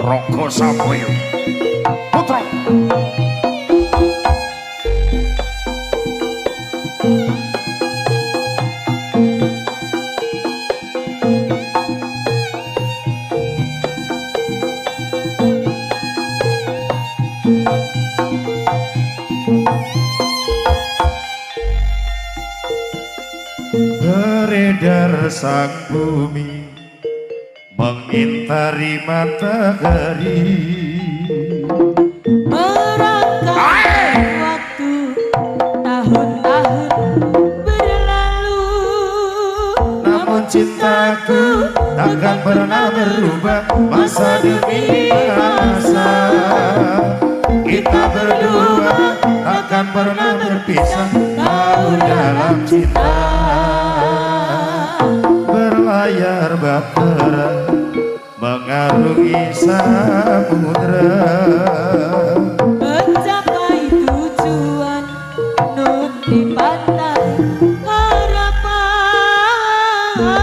Raga Sapoyo Putra. Beredar sang bumi mengintari matahari, merangkai waktu tahun-tahun berlalu, namun cintaku takkan pernah berubah masa demi masa. Kita berdua takkan pernah berpisah, tahu dalam cinta. Berlayar bahtera mengarungi samudra, mencapai tujuan nun di pantai harapan.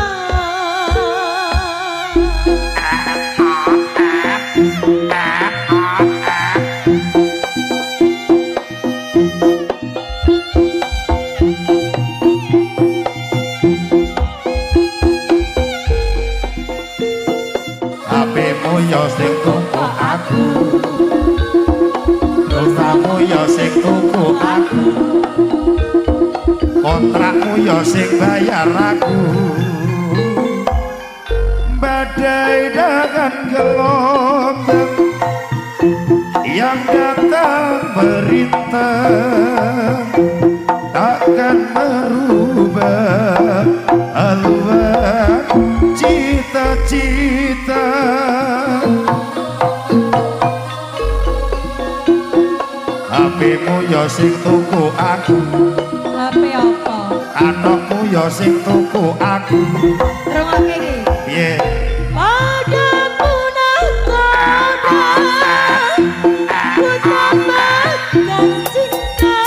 HP-mu yo sing tuku aku, dosamu yo sing tuku aku, kontrakmu yo sing bayar aku. Badai dengan gelombang yang datang merintang takkan merubah haluan cita-cita. HP-mu yo sing tuku aku, HP apa? anakmu yo sing tuku aku. Rungokne iki. Piye? Padamu nahkoda ku tambahkan cinta,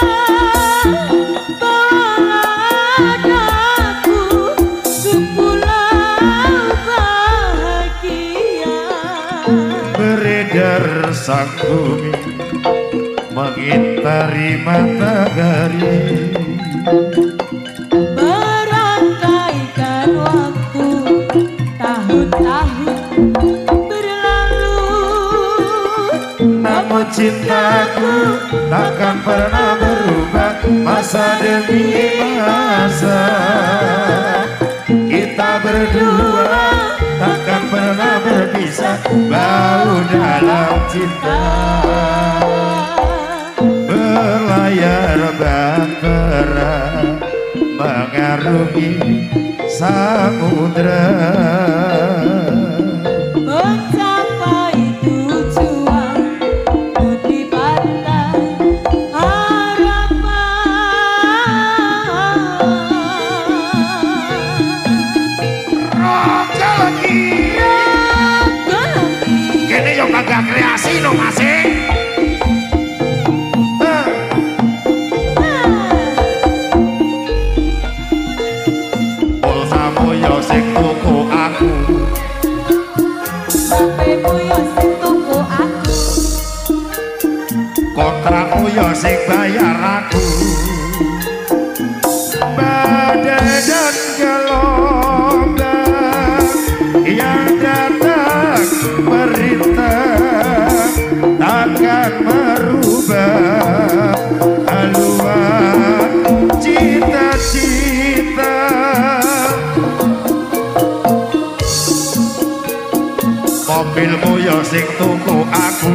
padaku ku pulau bahagia. Beredar sang bumi mengintari matahari, merangkaikan waktu tahun-tahun berlalu, namun cintaku takkan pernah berubah masa demi masa. Kita berdua takkan pernah berpisah, bau dalam cinta. Berlayar bahtera mengarungi samudra, mencapai tujuan di pantai harapan. Raja lagi kene yo kagak kreasi no masih. Pulsamu yo sing tuku aku, HP-mu yo sing tuku aku, kontrakmu yo sing bayar aku. Badai dan gelombang yang datang merintang takkan merubah haluan cita-cita. Mobilmu yo sing tuku aku,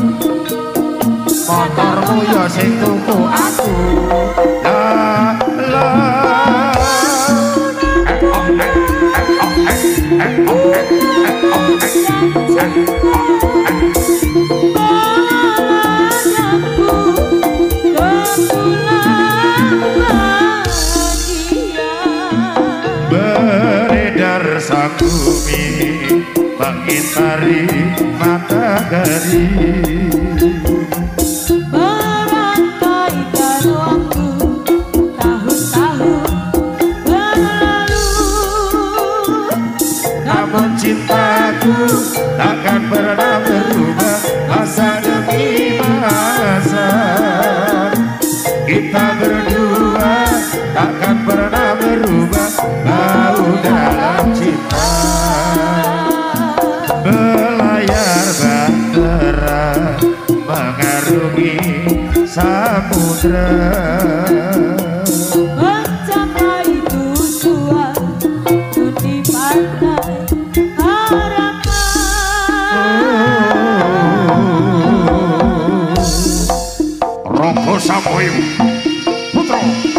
motormu yo sing tuku aku. La la beredar sang bumi mengitari matahari, merangkaikan waktu tahun-tahun berlalu, namun cintaku takkan pernah berubah kita berdua takkan pernah berubah, bau dalam cinta. Belayar bahtera mengarungi samudra, mencapai tujuan di pantai harapan. Ronggo Samoyo Putra.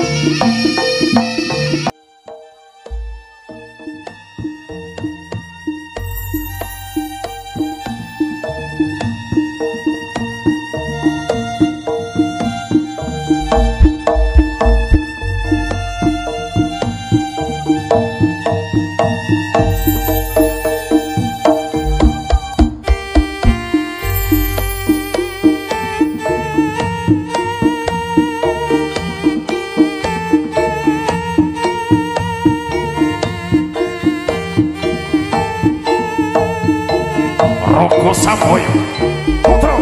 Ronggo Samoyo Putra.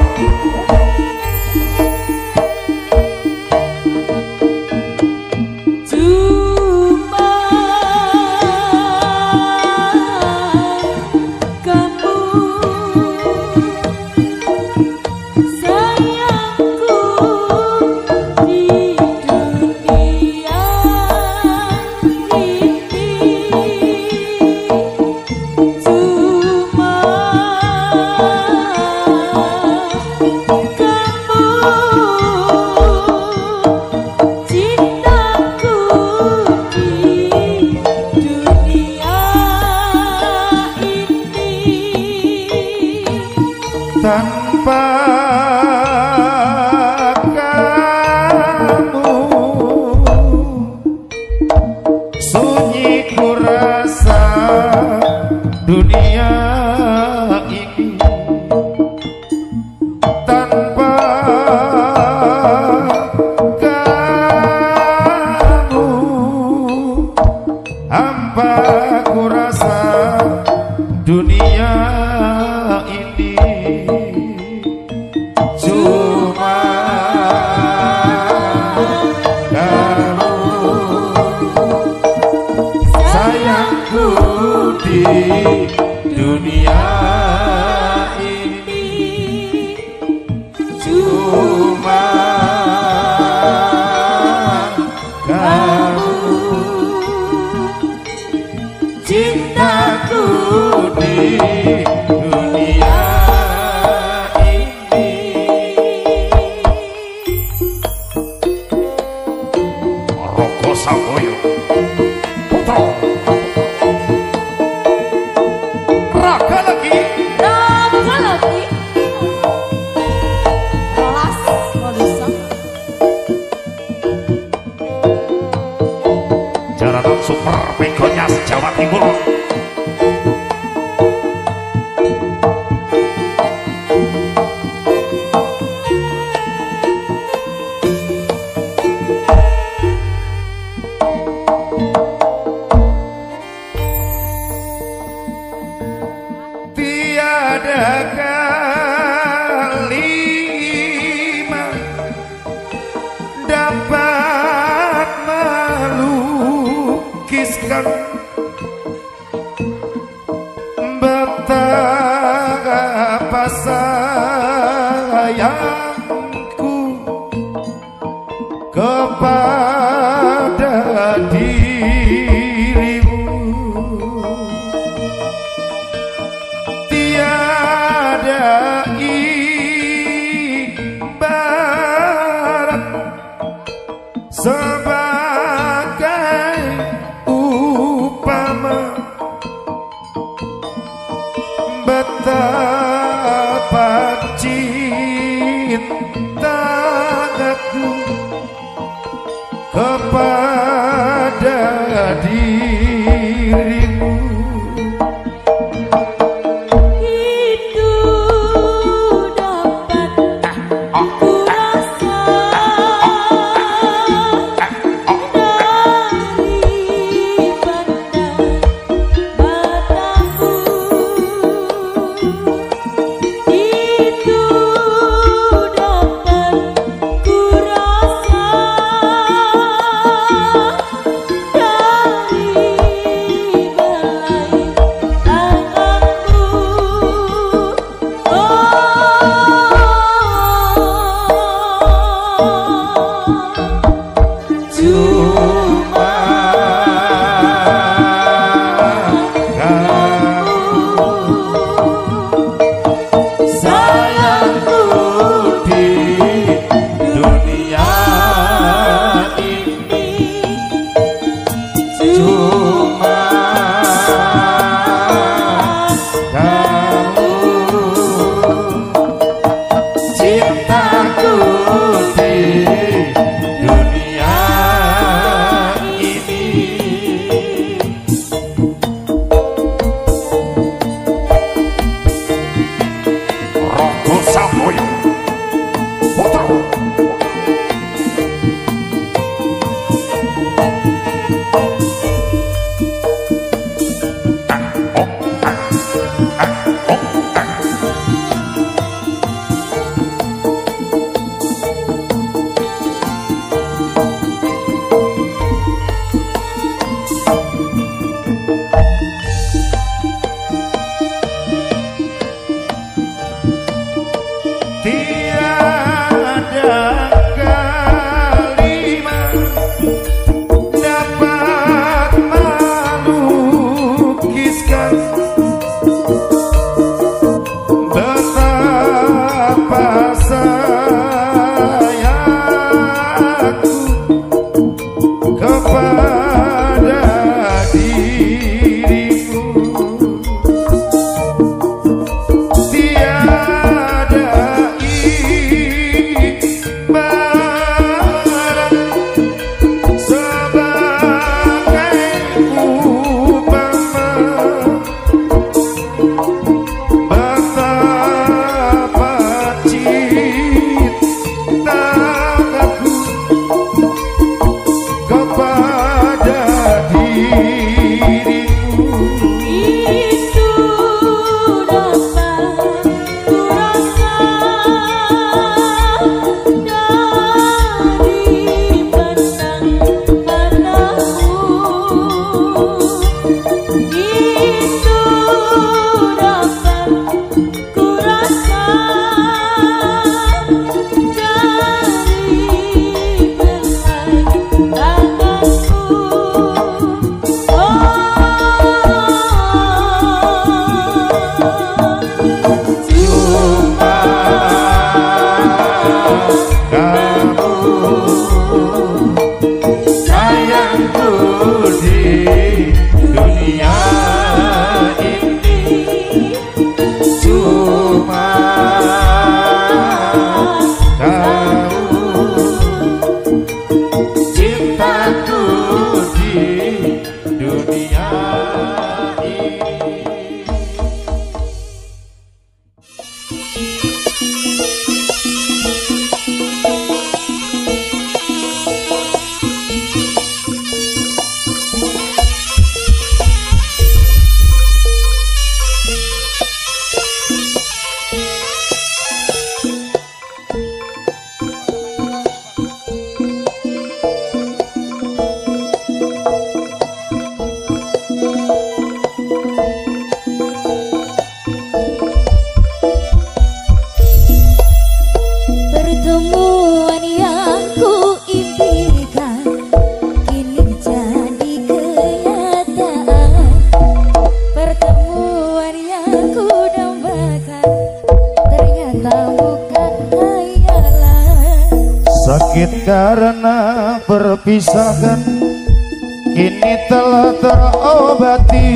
Tanpa kamu sunyi ku rasa dunia ini. Tanpa kamu hampa ku rasa dunia ini. Cuma kamu sayangku di dunia ini. Cuma kamu cintaku di dunia. Ronggo Samoyo Putra. Raga lagi Rolas produser. Jaranan Super Begonyas Jawa Timur. Tiada kalimat dapat melukiskan betapa sayangku kepada dirimu. Tiada ibarat sebagai upama betapa cintaku kepada dirimu. Itu dapat ku rasa dari pandang matamu. Itu dapat ku rasa sayangku di dunia ini cuma kau, cintaku di dunia ini. Pertemuan yang ku impikan kini jadi kenyataan. Pertemuan yang ku dambakan ternyata bukan khayalan. Sakit karena perpisahan kini telah terobati.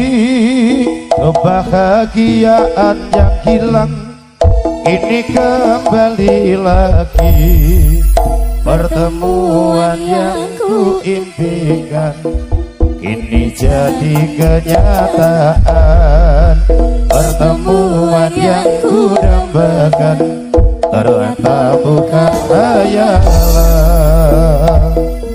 Kebahagiaan yang hilang ini kembali lagi. Pertemuan yang ku impikan kini jadi kenyataan. Pertemuan yang ku dambakan ternyata bukan khayalan.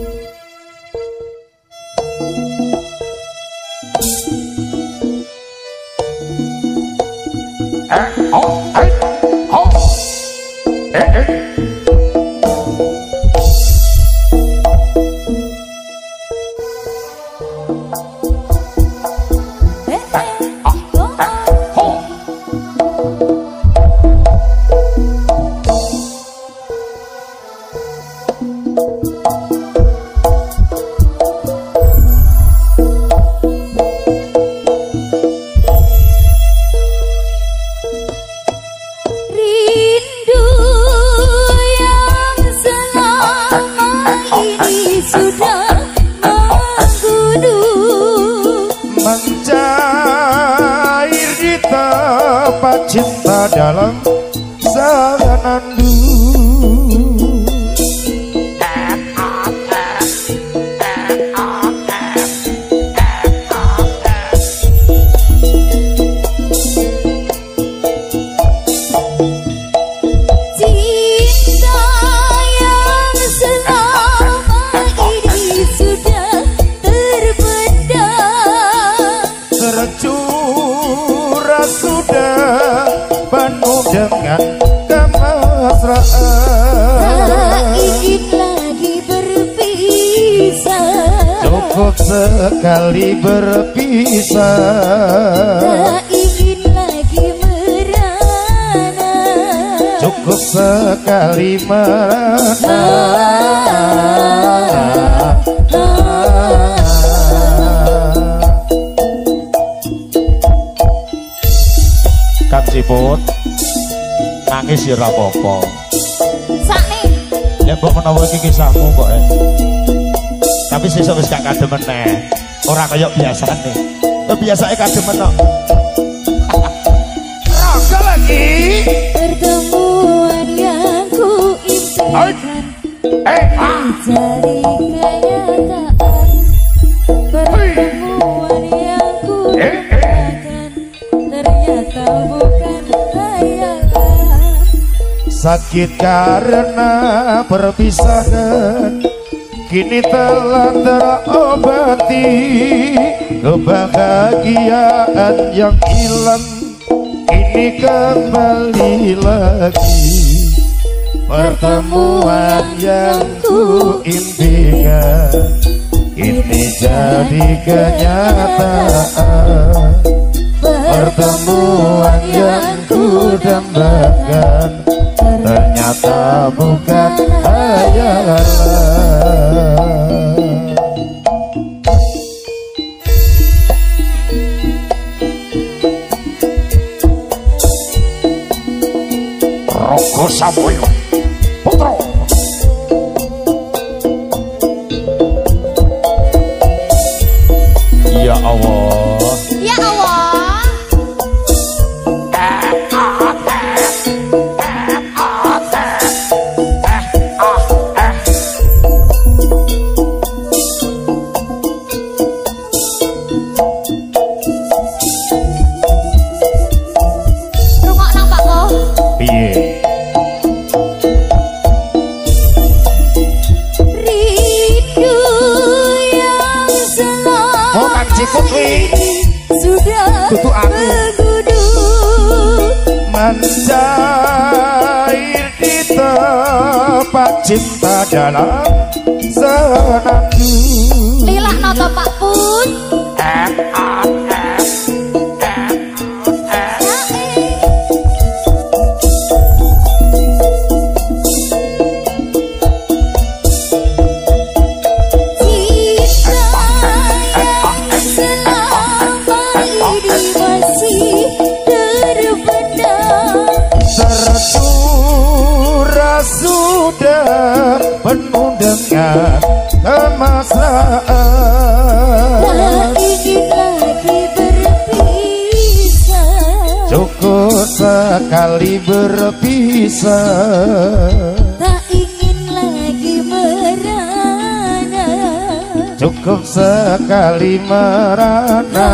Rindu yang selama ini sudah menggundu, mencair di tempat cinta dalam sanandu. cinta yang selama ini sudah terpendam, Tercurah sudah penuh dengan kemesraan. tak ingin lagi berpisah, Cukup sekali berpisah. tak ingin lagi merana. Cukup sekali merana. Kang Siput nangis ya ora apa-apa. Sakne Ya mbok menawa iki kisahmu kok tapi sesuk wis gak kadem meneh. Ora kaya biasane. Biasane kadem meneh. Raga lagi. pertemuan yang ku impikan jadi kenyataan. Pertemuan yang ku dambakan ternyata bukan khayalan. Sakit karena perpisahan kini telah terobati. Kebahagiaan yang hilang kini kembali lagi. Pertemuan yang ku impikan kini jadi kenyataan. Pertemuan yang ku dambakan ternyata bukan khayalan. Roko Samoyo Putra Kang Ciput kuwi. Sudah Tutu aku. menggudu Mencair di tempat cinta dalam senandung. Lilak nata Pak Pun. Tercurah sudah penuh dengan kemesraan. Tak ingin lagi berpisah. Cukup sekali berpisah. Tak ingin lagi merana. Cukup sekali merana.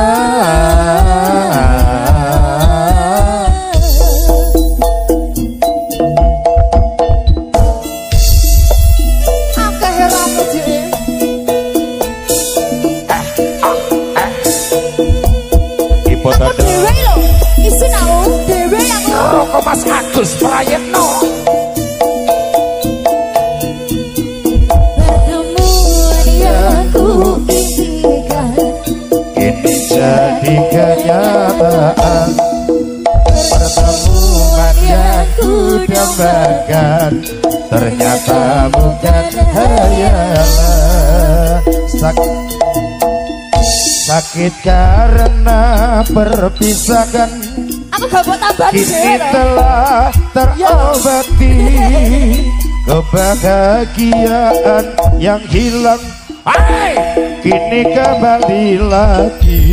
Aku dewe lho, isin aku dewe aku. Roko Mas Agus Prayitno. Pertemuan yang ku impikan Ini jadi kenyataan. Pertemuan yang ku dambakan ternyata bukan hayalan. Sakit karena perpisahan. Aku gak mau tambah Kini telah terobati kebahagiaan yang hilang. Hai, kini kembali lagi.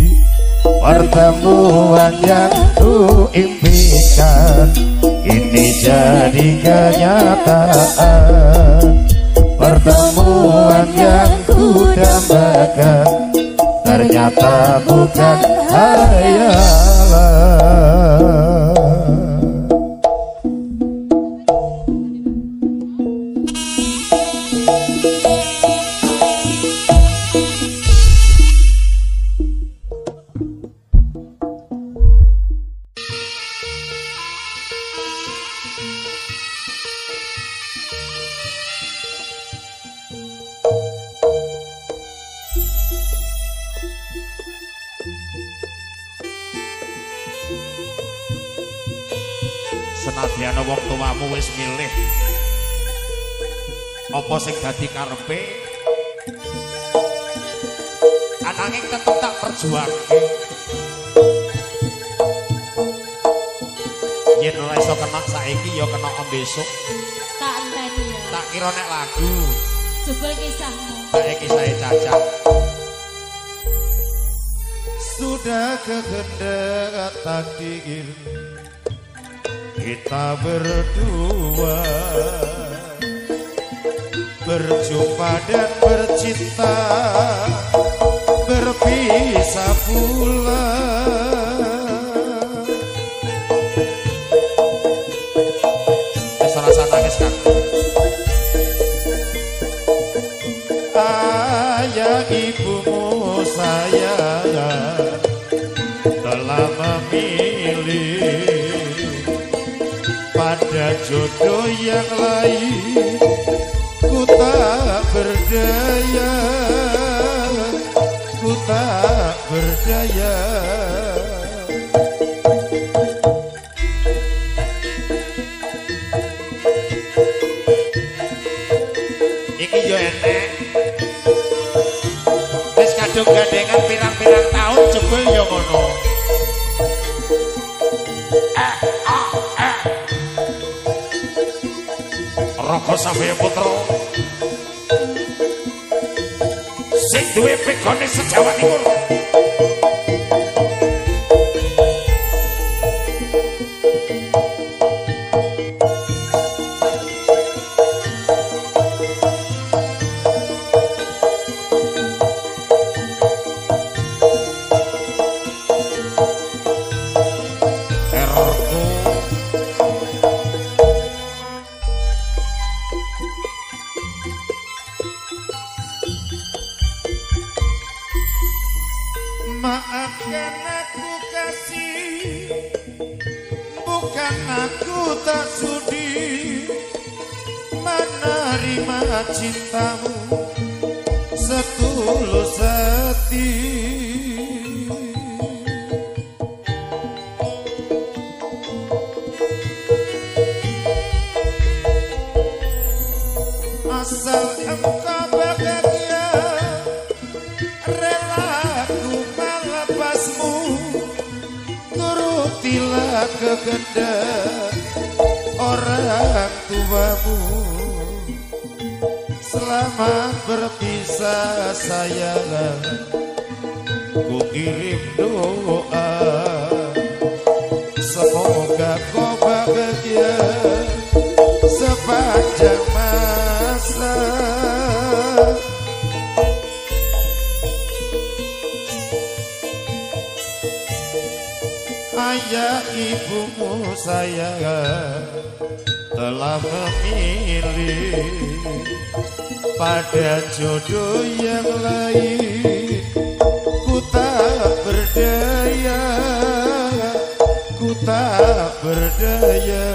Pertemuan yang ku impikan ini jadi kenyataan. Pertemuan yang ku dambakan ternyata bukan hayalan. Senadyan wong tuamu wis milih apa sing dadi karepe, ananging tetep tak perjuangke. Yen ora iso kena saiki ya kena besok. Tak enteni ya. Tak kira nek lagu Jebul kisahmu. bae kisahe Caca. Sudah kehendak takdir kita berdua berjumpa dan bercinta, berpisah pula. Rasa nangis kan? Ayah ibumu sayang telah memilih pada jodoh yang lain. Ku tak berdaya, ku tak berdaya. Iki yo enek wis kadung gandengan pirang-pirang tahun jebul yo ngono. Raka Sabaya Putra sing duwe pegone sejawa timur. Maafkan aku kasih, bukan aku tak sudi menerima cintamu setulus hati. Asal engkau bahagia, rela ku melepasmu, turutilah kehendak orang tuamu. Selamat berpisah sayang, ku kirim doa, semoga kau bahagia sepanjang masa. Ayah ibumu sayang telah memilih pada jodoh yang lain. Ku tak berdaya, ku tak berdaya.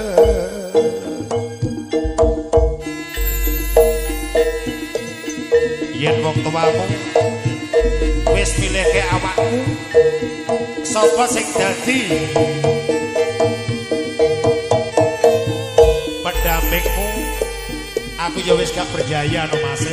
Yen wong tuamu wis milihke awakmu, sapa sing dadi pendampingmu? Aku ya wis gak berdaya no Mas.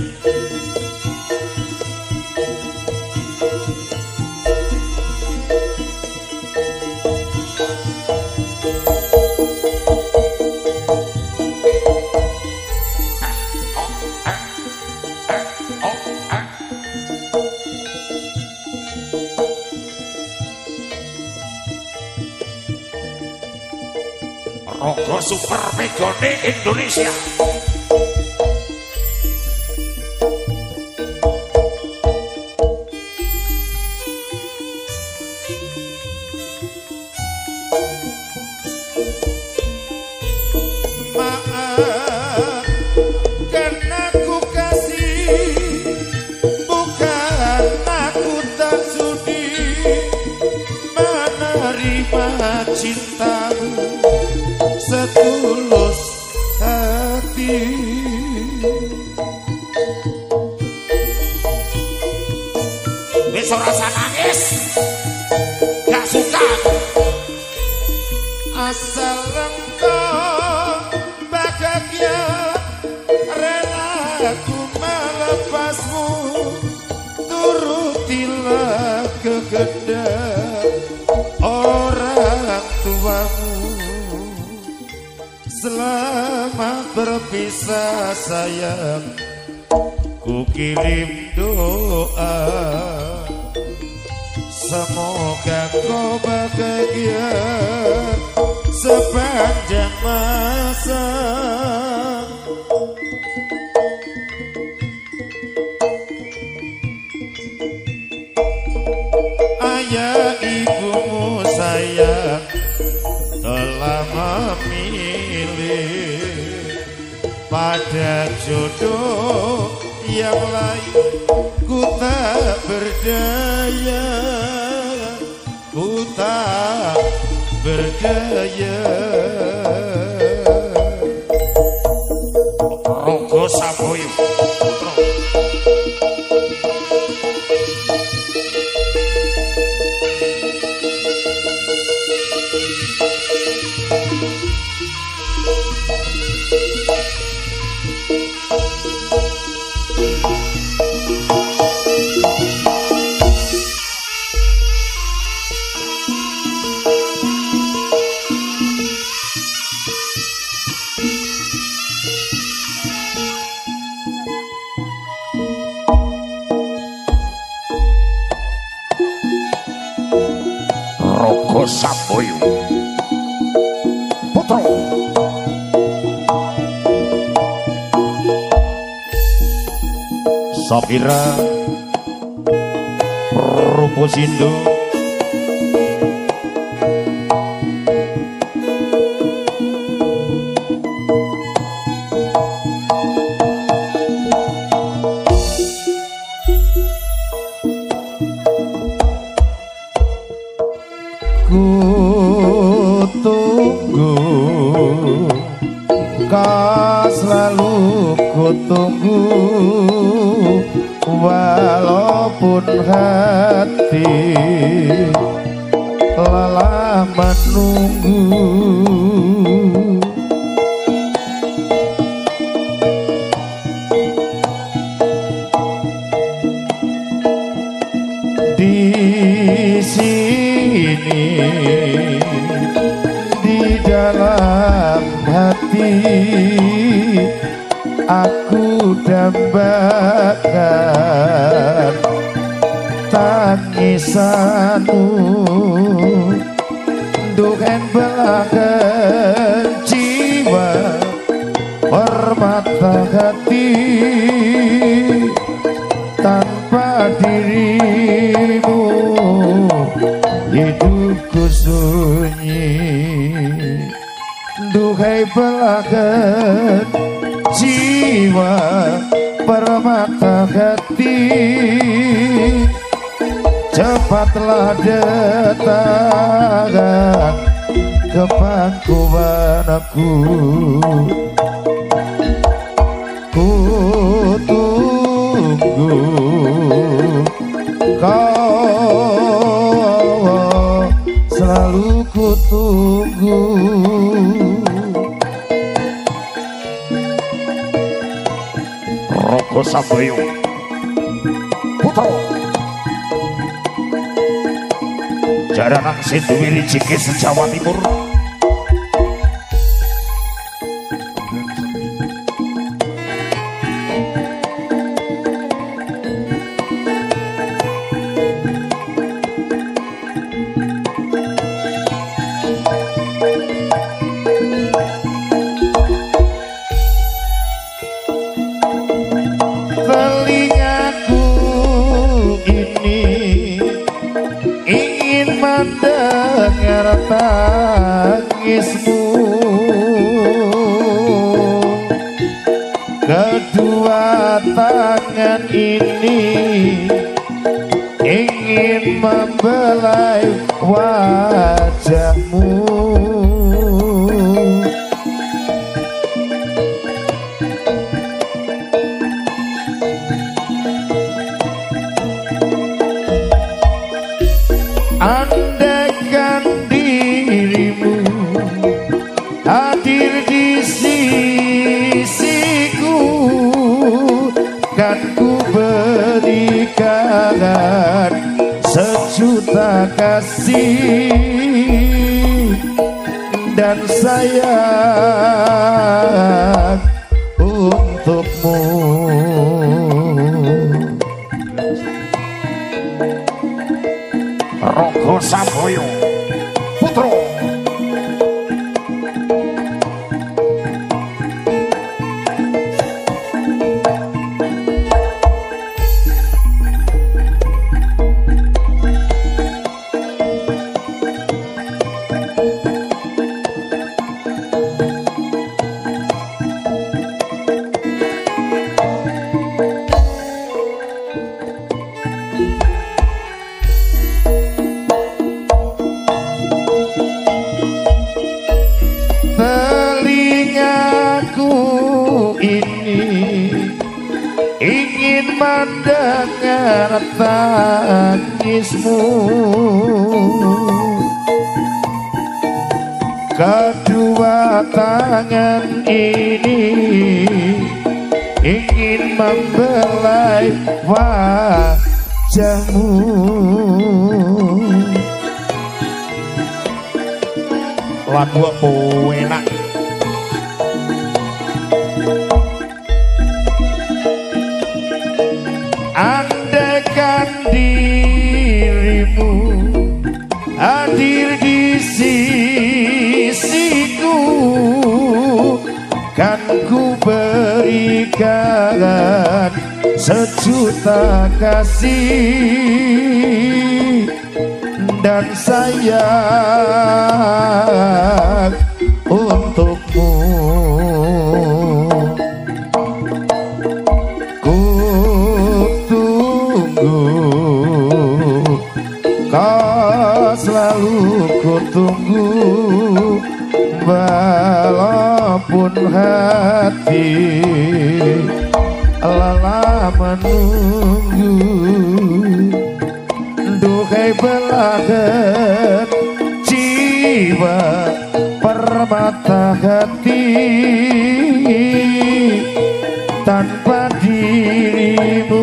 Rogo Super Megone Indonesia. Maafkan aku kasih, bukan aku tak sudi menerima cintamu setulus hati. Wis ora usah nangis, gak suka aku. Asal engkau bahagia, rela aku melepasmu, turutilah kehendak orang tuamu. Selamat berpisah sayang, ku kirim doa, semoga kau bahagia sepanjang masa. Ayah ibumu sayang telah memilih pada jodoh yang lain. Ku tak berdaya, ku tak berdaya. Rogo Saboyo Putra. Rogo Saboyo Putra. Sapira Ruposindo tunggu walaupun hati lelah menunggu. Di sini di dalam hati aku dambakan tangisanmu, duken belakang jiwa permata hati tanpa dirimu hidupku sunyi. Duhai belakang jiwa permata hati, cepatlah datang ke pangkuanku. Ku tunggu kau, selalu ku tunggu. Roko Saboyo Putra Jaranan Sinduwiri Cikis Jawa Timur. Mendengar tangismu, kedua tangan ini ingin membelai wajahmu. Andaikan dirimu hadir di sisiku, kan ku berikan sejuta kasih dan sayang untukmu. Roko Saboyo Putra ingin mendengar tangismu, kedua tangan ini ingin membelai wajahmu. Lagu apa enak? Andaikan dirimu hadir di sisiku, kan ku berikan sejuta kasih dan sayang untukmu. Kau selalu ku tunggu walaupun hati lelah menunggu dukai belaget jiwa permata hati tanpa dirimu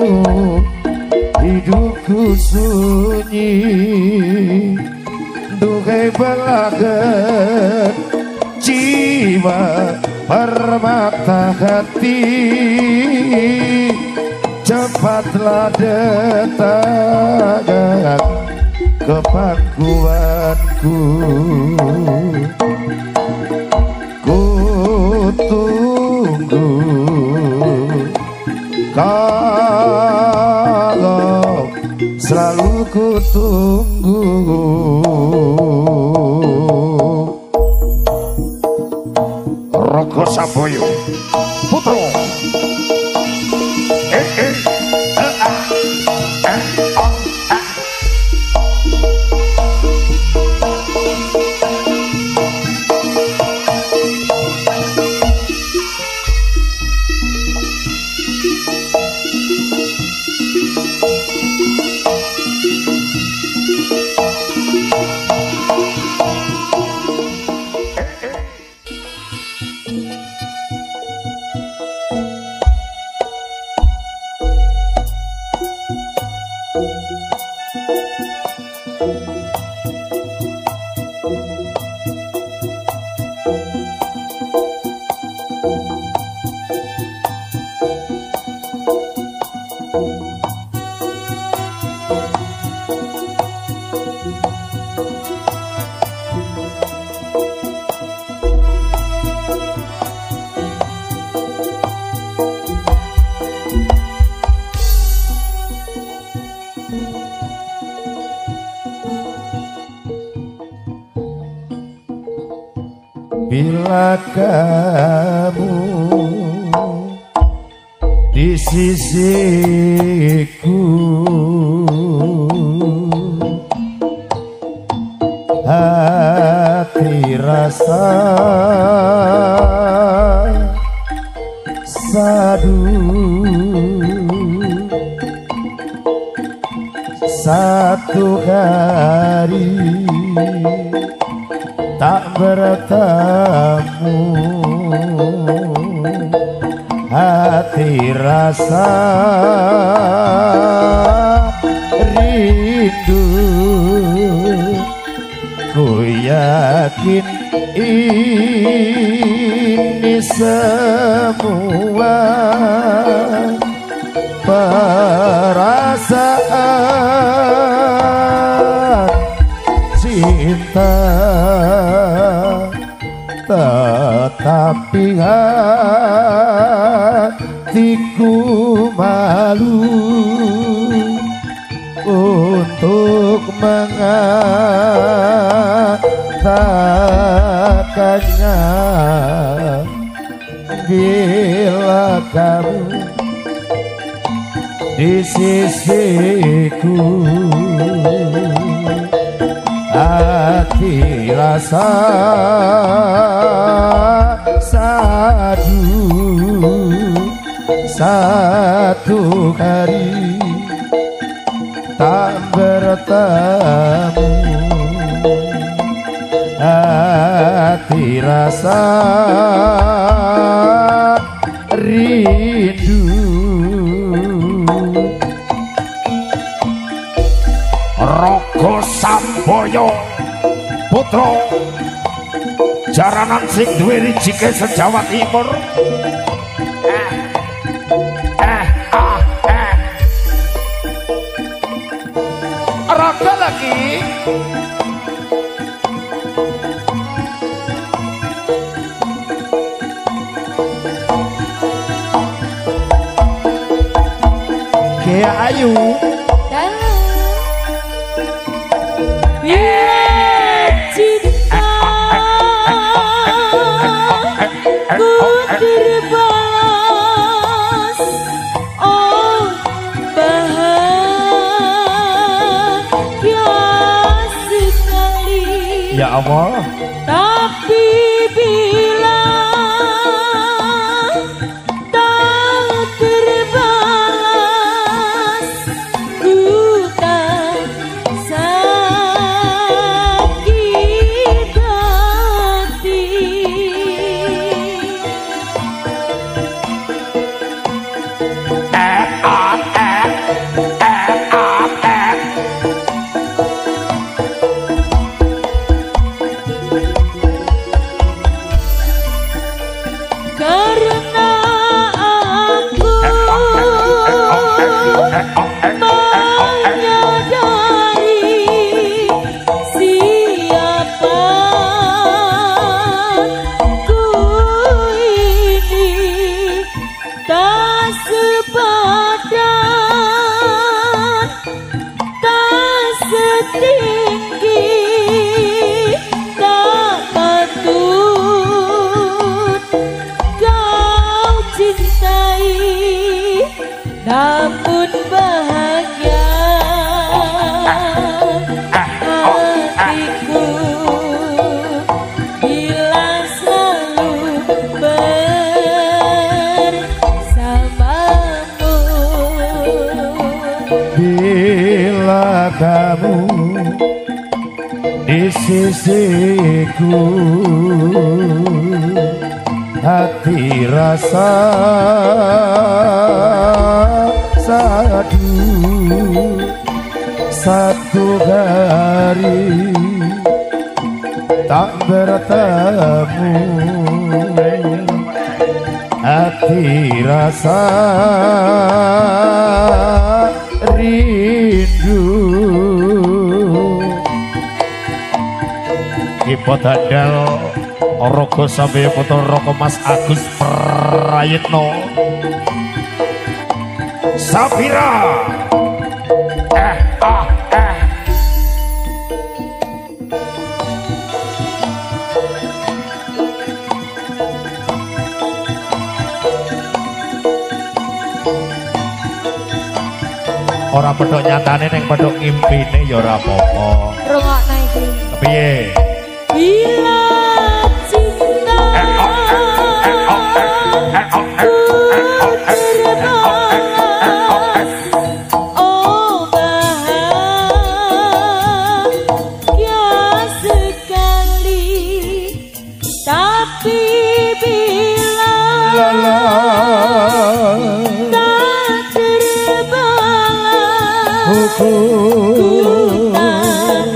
hidupku sunyi dukai belaget jiwa permata hati cepatlah datang ke pangkuanku ku tunggu kau selalu ku tunggu Roko Samboyo Putro bila kamu di sisiku hati rasa sadu satu hari tak bertemu hati rasa rindu ku yakin ini semua perasaan cinta tetapi hatiku malu untuk mengatakannya bila kamu di sisiku hati rasa sadu satu hari tak bertemu hati rasa rindu Roko Samboyo Putro jaranan sing duwe rijike se-Jawa Timur raga lagi Kea Ayu cinta ku terbalas oh bahagia sekali ya Allah tapi bila tak sepadan, tak setinggi, tak patut kau cintai, namun bahagia hatiku bila selalu bersamamu. Bila kamu di sisiku, hati rasa sadu, satu hari tak bertemu, hati rasa rindu. Ipo dadal Rogo sampai foto Rogo Mas Agus Prayitno Safira. Ora pedok nyatane ning pedok ngimpine ya ora apa-apa. Rungokno iki. Piye? Bila cinta terbalas, oh bahagia sekali. Tapi bila tak terbalas, ku tak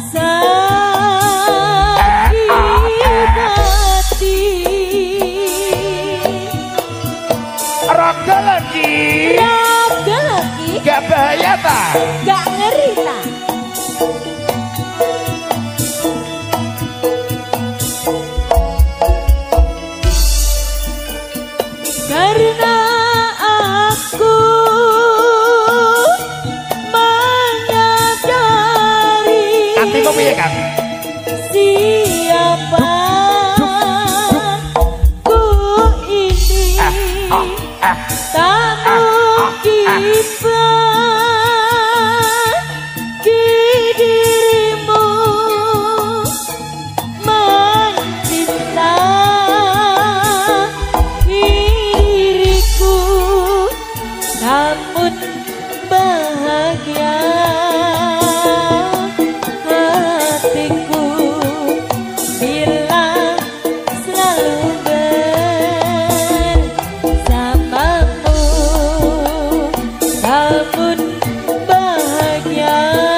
sakit hati. Raga lagi. Raga lagi? Gak bahaya ta? Gak ngeri ta? Karena aku menyadari Hatimu piye, Kang? siapa ku ini tak mungkin bagi dirimu mencinta diriku, namun bahagia hatiku bila selalu bersamamu, namun bahagia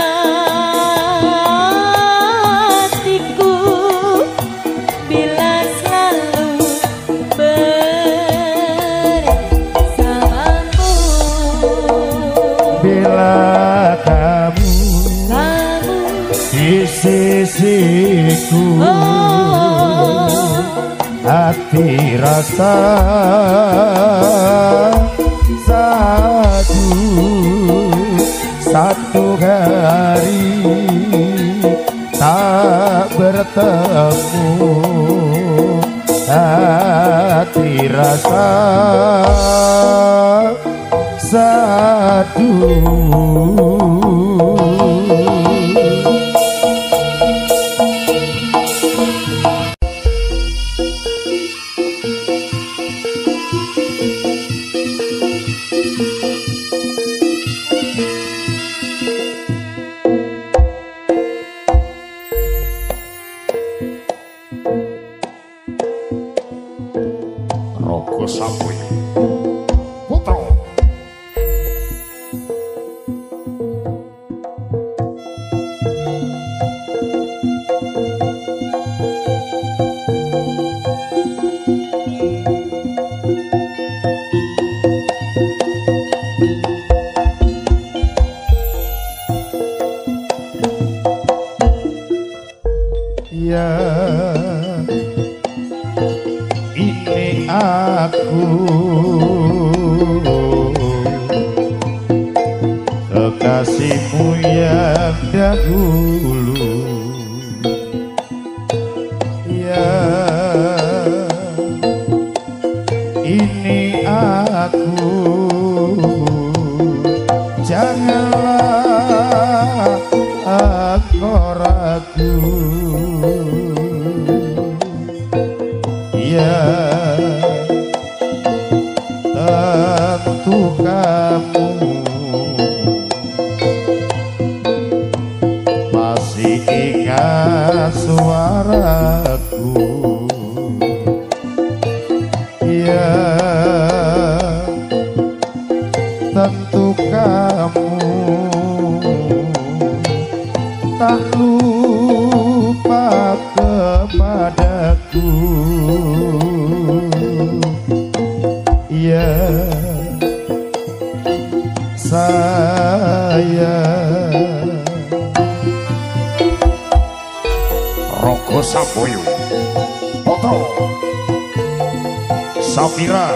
hatiku bila selalu bersamamu. Bila kamu di sisiku, hati rasa satu, satu hari tak bertemu, hati rasa satu. Rogo Sapuy Putra dahulu. Ya, ini aku, janganlah aku ragu. Ya, tentu kamu masih ingat suaraku. Ya, tentu kamu tak lupa kepadaku. Ya, saya Roko Samboyo Potro Safira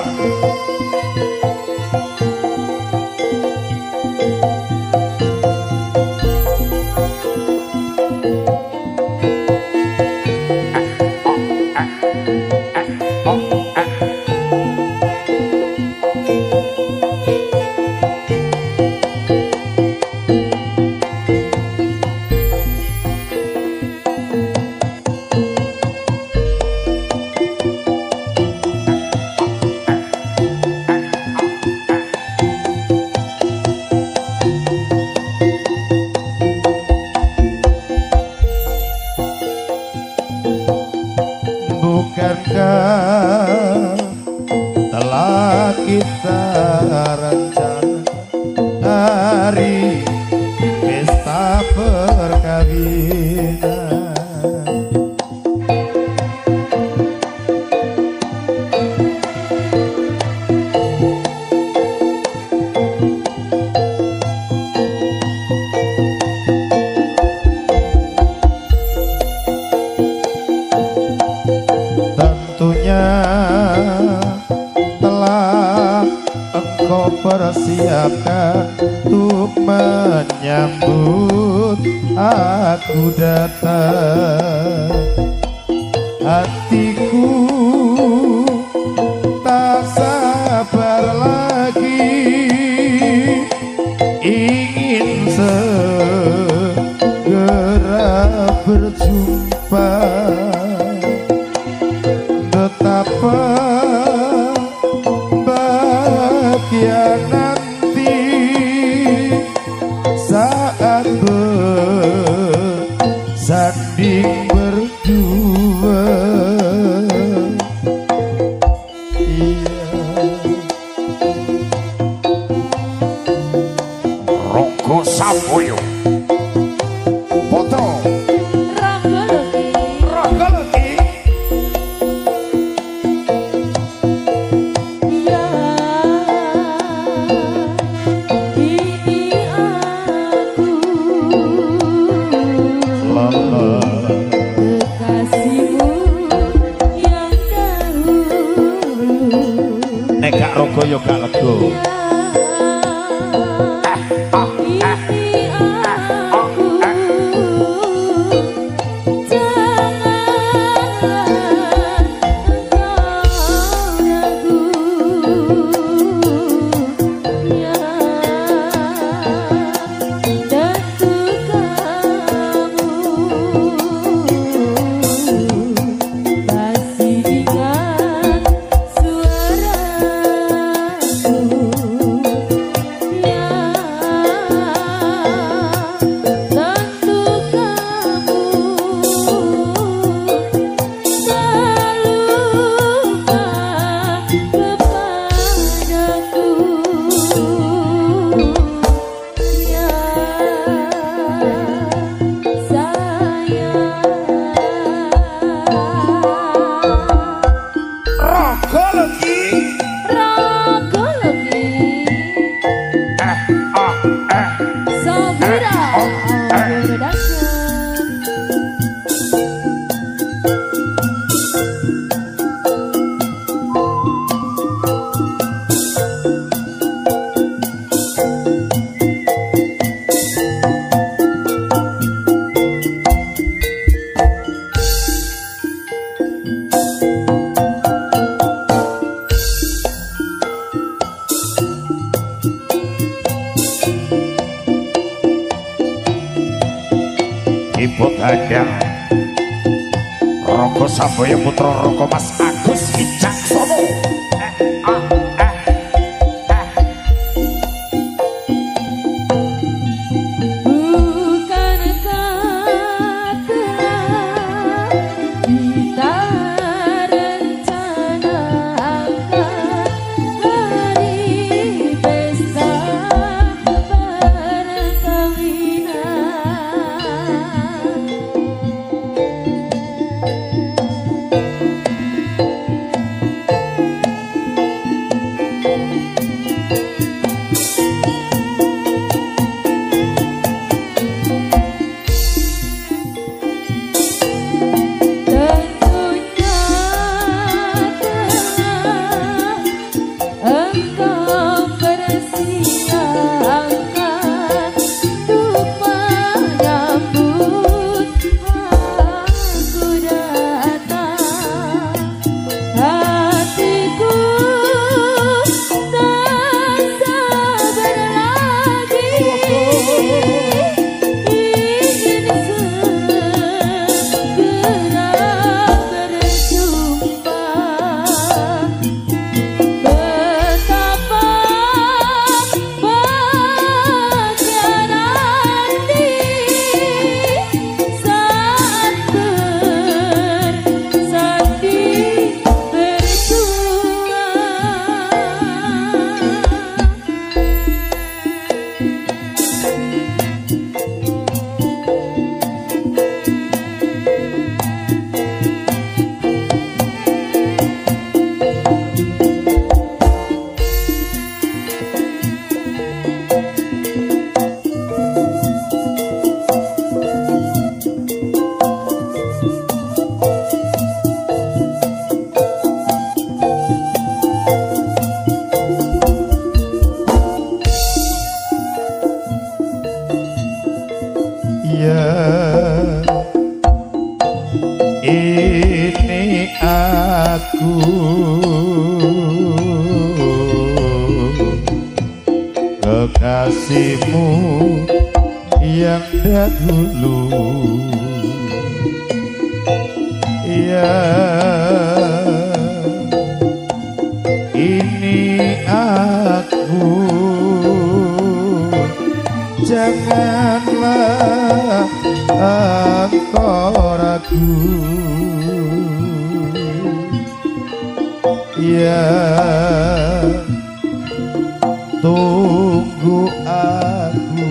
bukankah telah kita rencana hari pesta perkawinan? Tentunya telah engkau persiapkan untuk menyambut aku datang. Hatiku tak sabar lagi, ingin segera berjumpa. Betapa bahagia nanti saat bersanding berdua. Iya, Roko Samboyo Potro Ragoleki nek gak rogo yo gak lego. Ibu Dandang Roko Samboyo putra Roko Mas Agus Wicaksono. Ini aku kekasihmu yang dahulu, ya ini aku, janganlah engkau ragu, ya tunggu aku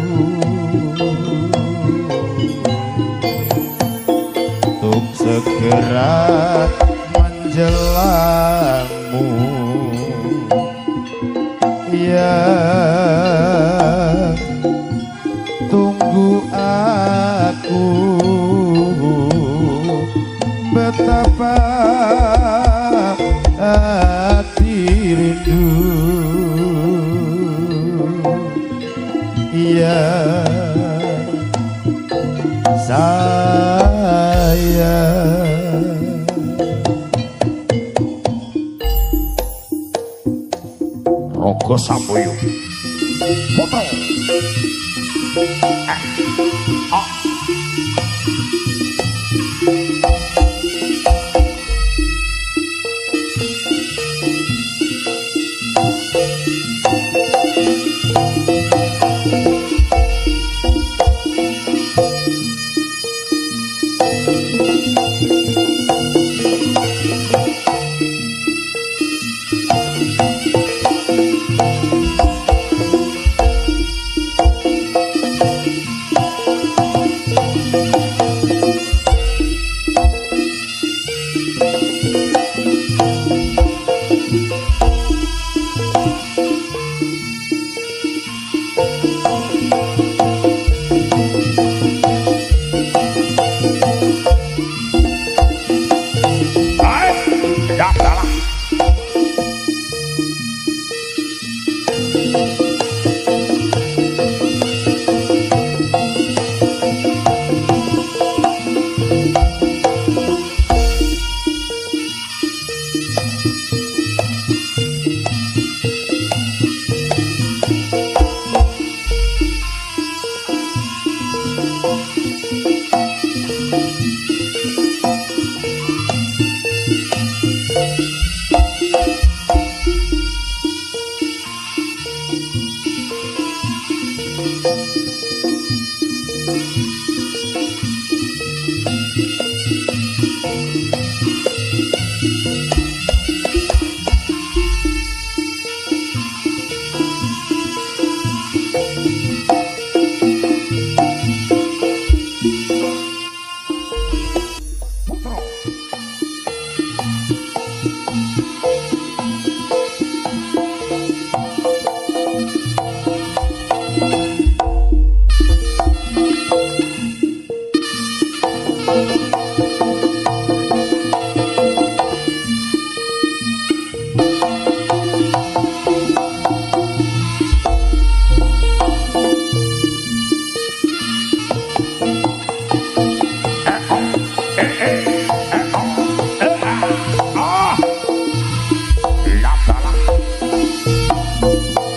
untuk segera menjelangmu, ya tunggu aku, betapa hati rindu, ya sayang. Roko Samboyo Potro.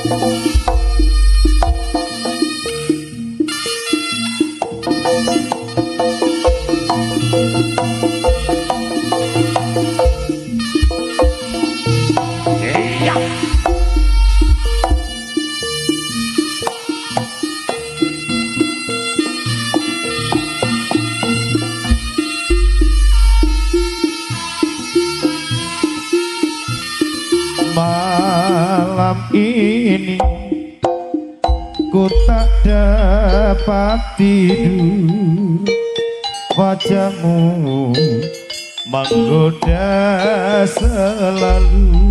Malam ini ku tak dapat tidur, wajahmu menggoda selalu.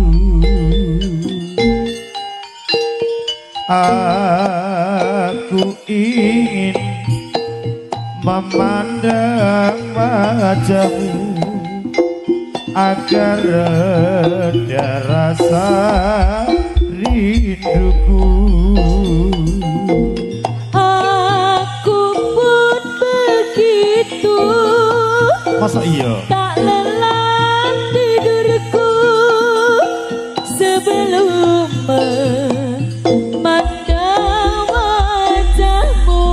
Aku ingin memandang wajahmu agar reda rasa rinduku. Aku pun begitu. Masa iya? Tak lelap tidurku sebelum memandang wajahmu.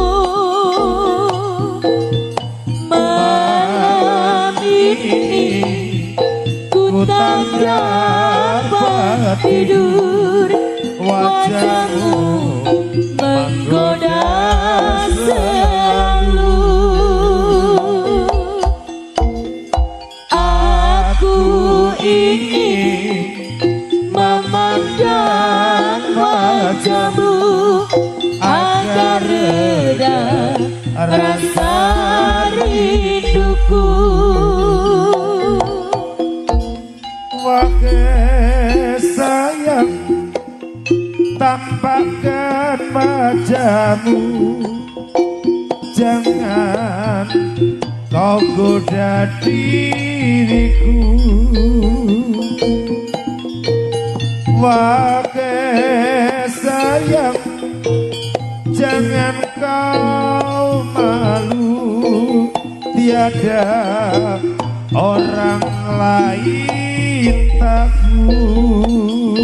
Malam ini ku tak dapat tidur, wajahmu menggoda selalu. Aku ingin memandang wajahmu agar reda rasa rinduku. Wahai sayang, tampakkan wajahmu, jangan kau goda diriku. Wahai sayang, jangan kau malu, tiada orang lain takut.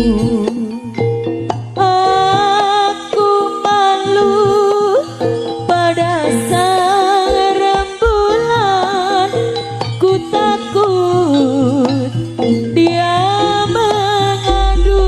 Aku malu pada sang rembulan, ku takut dia mengadu.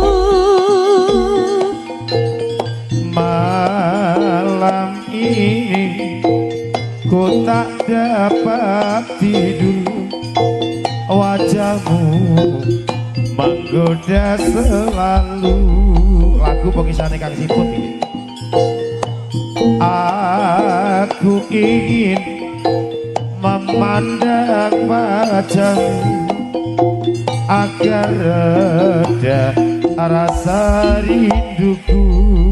Malam ini ku tak dapat tidur, wajahmu menggoda selalu. Lagu pengisahnya Kang Siput ini. Aku ingin memandang wajahmu agar reda rasa rinduku.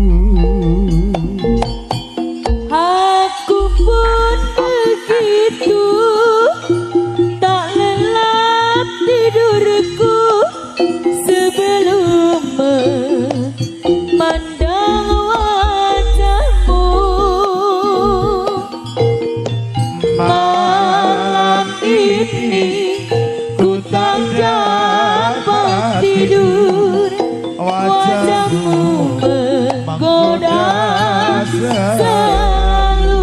Aku pun begitu, tak lelap tidurku sebelum memandang wajahmu. Malam ini ku tak dapat tidur, wajahmu menggoda selalu.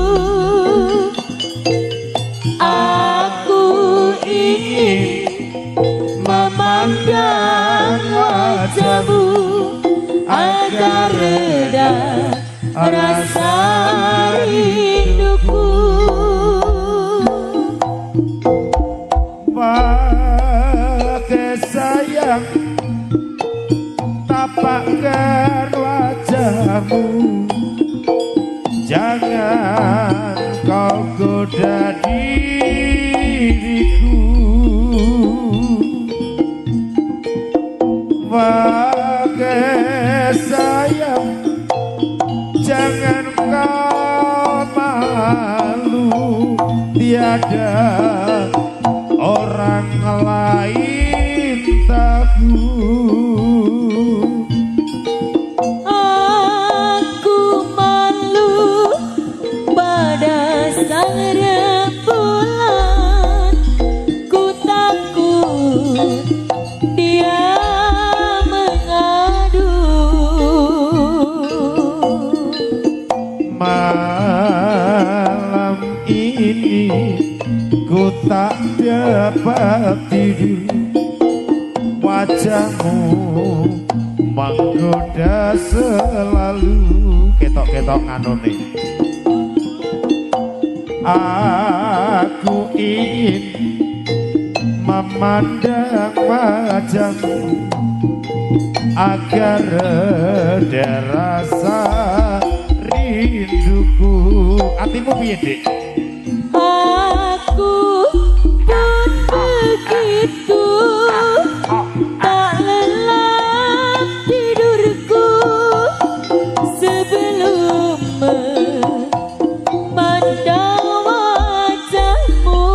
Aku ingin memandang wajahmu agar reda rasa rinduku. Wahai sayang, tapakkan wajahmu, jangan kau goda diriku. Wahai sayang, jangan kau malu, tiada orang lain takut. Aku malu pada sang rembulan, ku takut dia mengadu. tak dapat tidur, wajahmu menggoda selalu. Ketok-ketok nganone. Aku ingin memandang wajahmu agar reda rasa rinduku. Atimu piye, Dik? Aku pun begitu, tak lelap tidurku sebelum memandang wajahmu.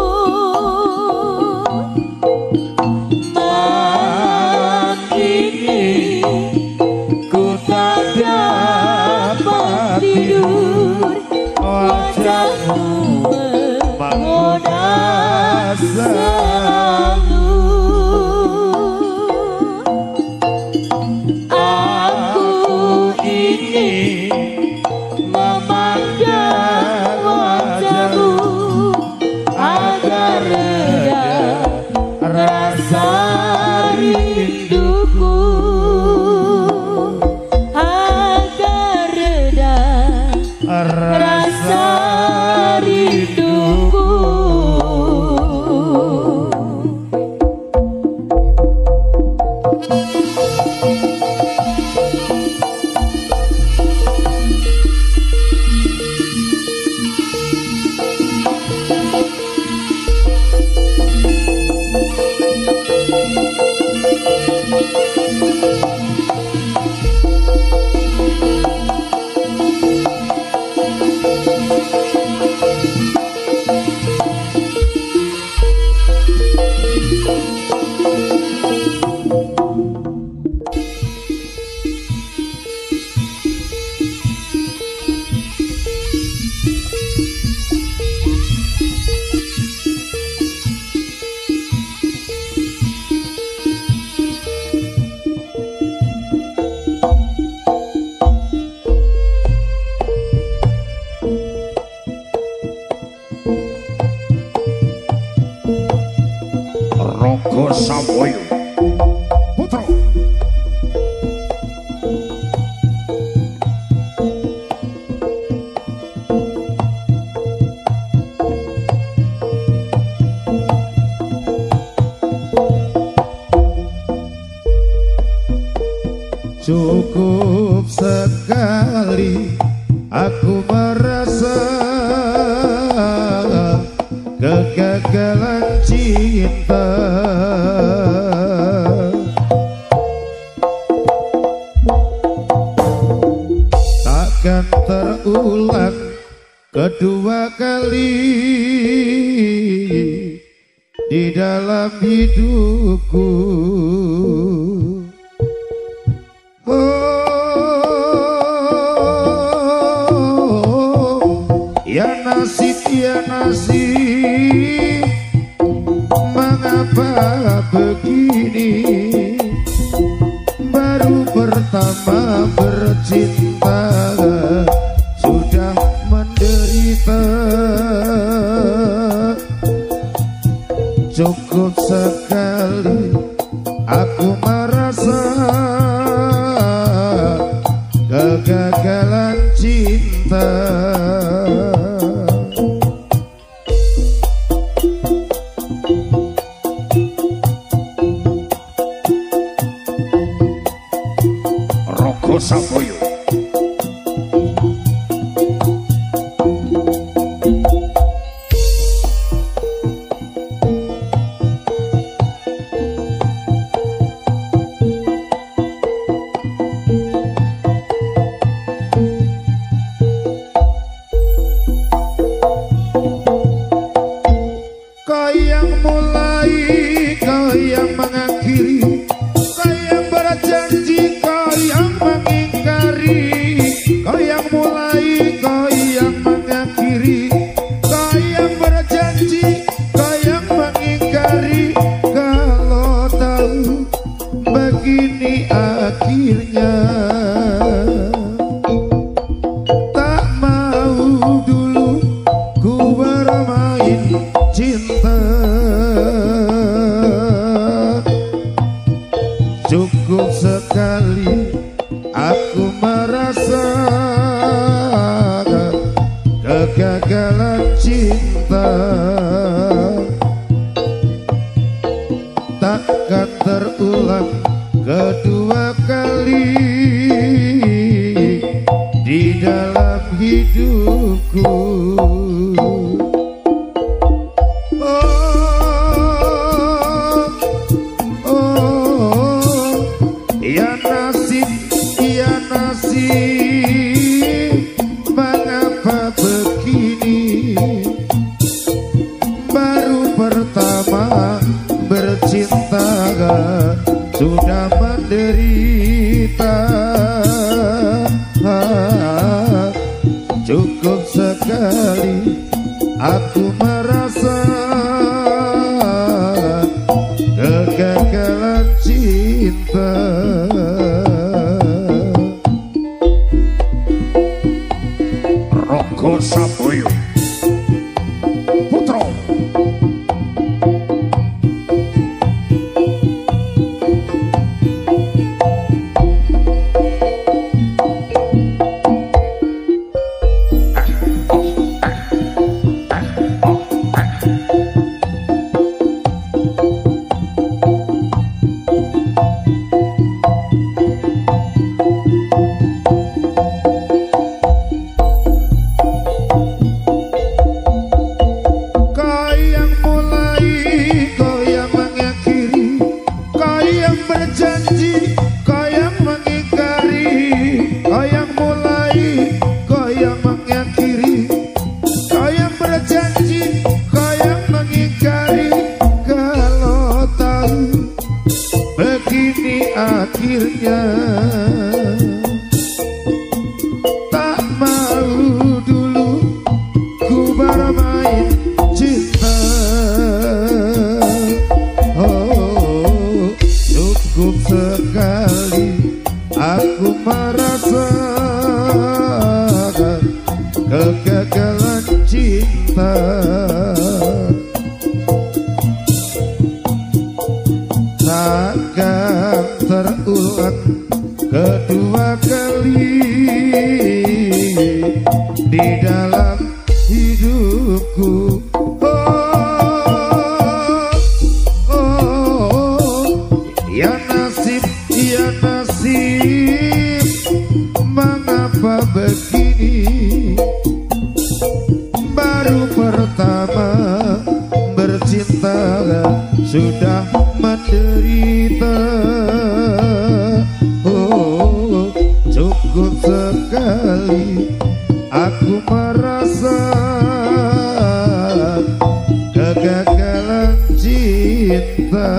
Makini ku tak dapat tidur, wajahmu menggoda selalu. Aku ingin memandang wajahmu agar reda rasa rinduku, agar reda rasa rinduku. Raka Sampaya Putra. Cukup sekali aku merasa kegagalan cinta. Takkan terulang kedua kali di dalam hidupku. Ya nasib, mengapa begini? Baru pertama bercinta sudah menderita. Cukup sekali aku merasa kegagalan cinta. Raka Sampaya. Kau yang mulai, kau yang mengakhiri, kau yang berjanji, kau yang mengingkari. aku merasa kegagalan cinta, takkan terulang kedua kali di dalam hidupku. Mengapa begini? Baru pertama bercinta sudah menderita. Cukup sekali aku merasa kegagalan cinta. Roko Saboyo Putro akhirnya tak mau dulu ku bermain cinta. Oh, cukup sekali aku merasakan kegagalan cinta. Takkan terulang kedua kali di dalam hidupku. Oh, oh, ya nasib, mengapa begini? Baru pertama bercinta sudah menderita. Oh, cukup sekali aku merasa kegagalan cinta.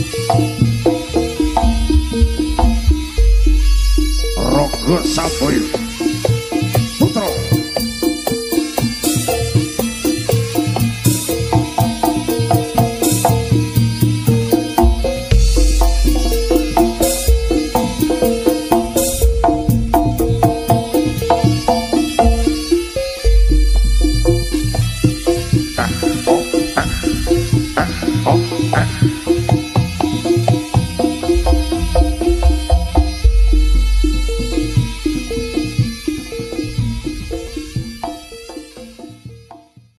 Roko Saboyo